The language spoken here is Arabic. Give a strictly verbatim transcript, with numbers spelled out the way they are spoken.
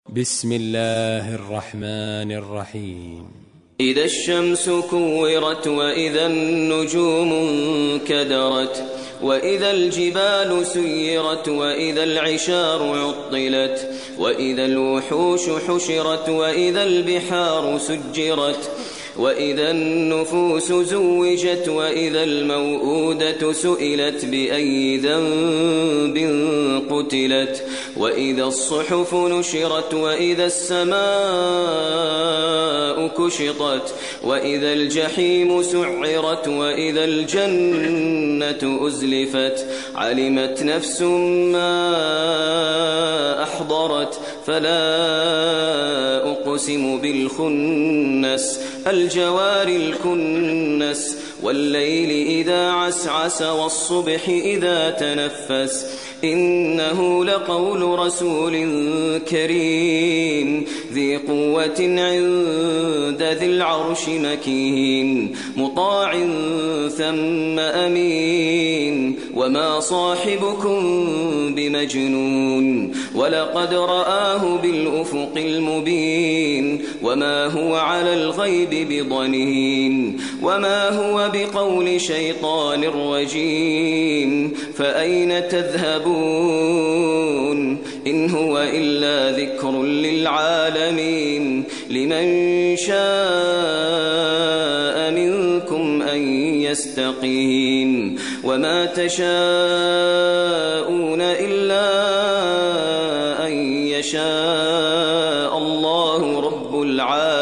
بسم الله الرحمن الرحيم. إذا الشمس كورت وإذا النجوم انكدرت وإذا الجبال سيرت وإذا العشار عطلت وإذا الوحوش حشرت وإذا البحار سجرت وإذا النفوس زوجت وإذا الموءودة سئلت بأي ذنب قتلت وإذا الصحف نشرت وإذا السماء كشطت وإذا الجحيم سعرت وإذا الجنة أزلفت علمت نفس ما أحضرت فلا أقسم بالخنس الجوار الكنس والليل إذا عسعس والصبح إذا تنفس إنه لقول رسول كريم ذي قوة عند ذي العرش مكين مطاع ثم أمين وما صاحبكم بمجنون ولقد رآه بالأفق المبين وما هو على الغيب بضنين وما هو بقول شيطان رجيم فأين تذهبون إن هو إلا ذكر للعالمين لمن شاء منكم أن يستقيم وما تشاءون إلا أن يشاء الله رب العالمين.